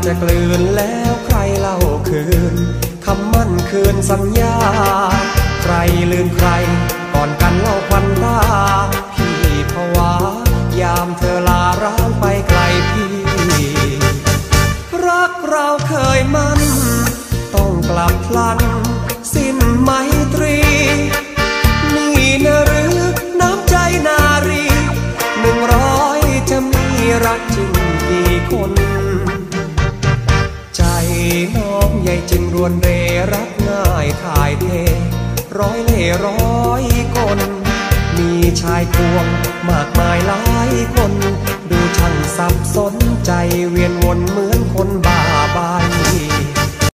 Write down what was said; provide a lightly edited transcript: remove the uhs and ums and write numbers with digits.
จะกลืนแล้วใครเล่าคืนคำมั่นคืนสัญญาใครลืมใครก่อนกันเล่าควันตาพี่ภาวะยามเธอลาร้างไปไกลพี่รักเราเคยมั่นต้องกลับพลันสิ้นไมตรีนี่นะหรือน้ำใจนารี100จะมีรักจริงกี่คนใจน้องใหญ่จึงรวนเรรักง่ายถ่ายเทร้อยเล่ร้อยคนมีชายควงมากมายหลายคนดูช่างสับสนใจเวียนวนเหมือนคนบ้า